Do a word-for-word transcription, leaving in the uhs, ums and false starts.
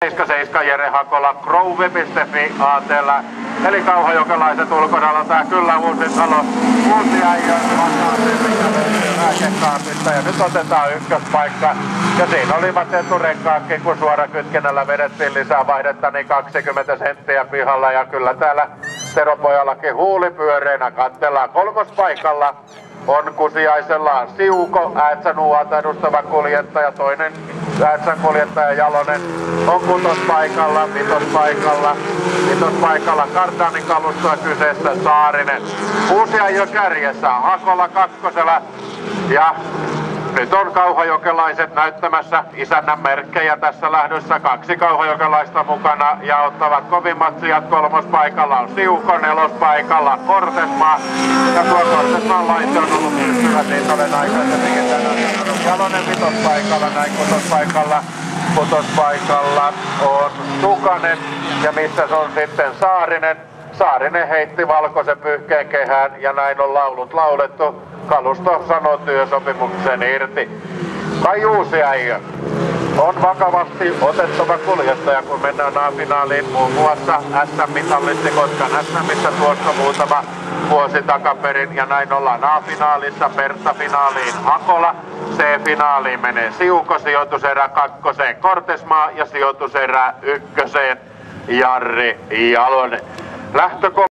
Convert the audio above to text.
seitsemänkymmentäseitsemän Jere Hakola, grove piste fi A T:llä. Eli kauhajokelaiset ulkonalla, tää kyllä Uusitalo, uusi äijä, Rääkekaapista ja nyt otetaan ykköspaikka. Ja siinä olivat eturenkaatkin, kun suorakytkennällä vedettiin lisää vaihdetta, niin kaksikymmentä senttiä pihalla. Ja kyllä täällä Teropojallakin huuli pyöreinä katsellaan. Kolmospaikalla on Kusiaisellaan Siuko, Äätsän Uata edustava kuljettaja, toinen Äätsän kuljettaja Jalonen on kutospaikalla, vitospaikalla, vitospaikalla Kardanin kalustoa kyseessä Saarinen. Uusia jo kärjessä, Hakola kakkosella ja nyt on kauhajokelaiset näyttämässä isännän merkkejä tässä lähdössä. Kaksi kauhajokelaista mukana ja ottavat kovimmat sijat. Kolmospaikalla on Siuko, nelospaikalla Kortesmaa. Ja tuo Kortesmaan laite on ollut pystyvä, niin todennäköisesti tänään Jalonen vitospaikalla, näin kutospaikalla. Kutospaikalla on Sukanen ja missä on sitten Saarinen. Saarinen heitti valkoisen pyyhkeen kehään ja näin on laulut laulettu. Kalusto sanoo työsopimuksen irti. Kai Uusiäijä on vakavasti otettava kuljettaja, kun mennään A-finaaliin. Muun muassa S M-mitallisti Kotkan S M:ssä tuossa muutama vuosi takaperin. Ja näin ollaan A-finaalissa, Pertta-finaaliin Hakola. C-finaaliin menee Siuko, sijoituserä kakkoseen Kortesmaa ja sijoituserä ykköseen Jarri Jalonen. Lähtöko